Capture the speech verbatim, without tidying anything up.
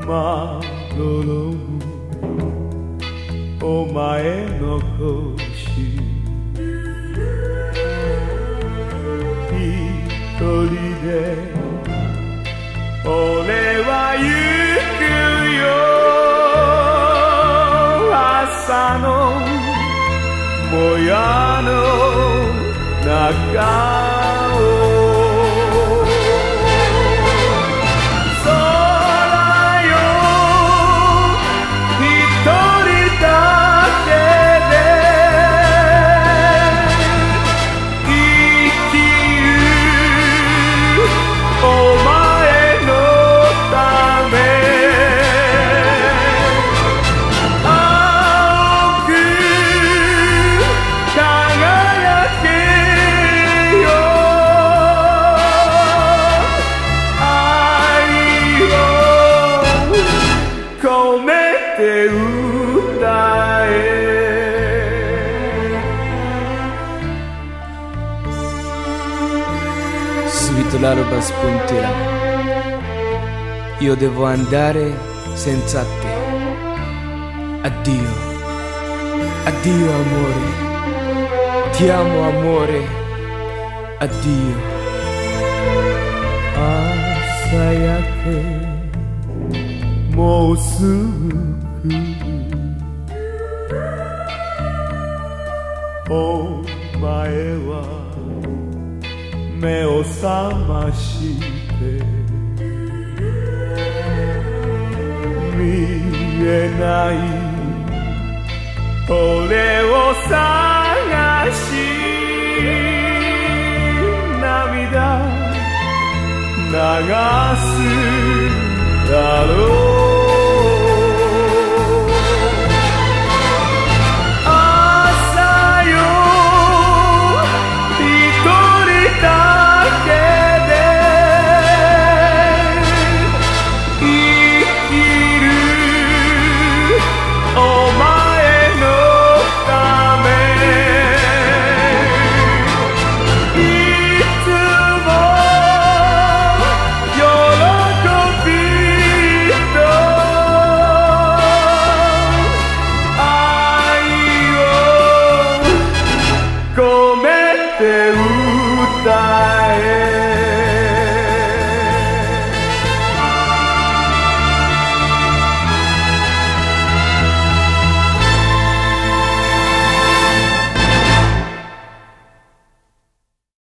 まどろむお前の腰一人で俺は行くよ朝のもやの中を Subito l'alba spunterà, io devo andare senza te. Addio, addio amore, ti amo amore, addio. 朝焼けもうすぐ来るお前は目を覚まして見えない俺を探し涙流すだろう